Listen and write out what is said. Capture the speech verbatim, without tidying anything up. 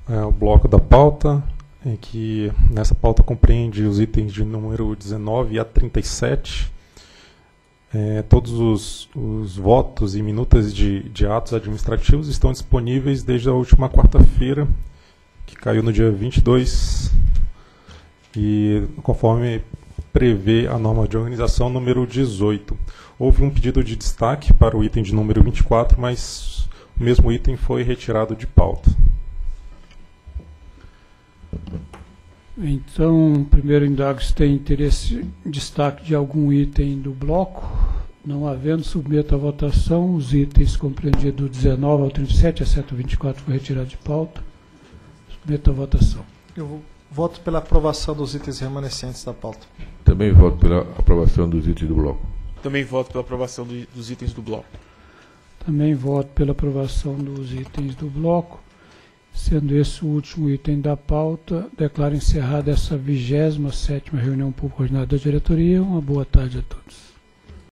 é, o bloco da pauta, em que nessa pauta compreende os itens de número dezenove a trinta e sete. É, todos os, os votos e minutas de, de atos administrativos estão disponíveis desde a última quarta-feira, que caiu no dia vinte e dois, e conforme prevê a norma de organização número dezoito. Houve um pedido de destaque para o item de número vinte e quatro, mas o mesmo item foi retirado de pauta. Então, primeiro indago se tem interesse em destaque de algum item do bloco. Não havendo, submeto à votação os itens compreendidos do dezenove ao trinta e sete, exceto o vinte e quatro foi retirado de pauta. Submeto à votação. Eu voto pela aprovação dos itens remanescentes da pauta. Também voto pela aprovação dos itens do bloco. Também voto pela aprovação do, dos itens do bloco. Também voto pela aprovação dos itens do bloco. Sendo esse o último item da pauta, declaro encerrada essa vigésima sétima reunião pública ordinária da diretoria. Uma boa tarde a todos.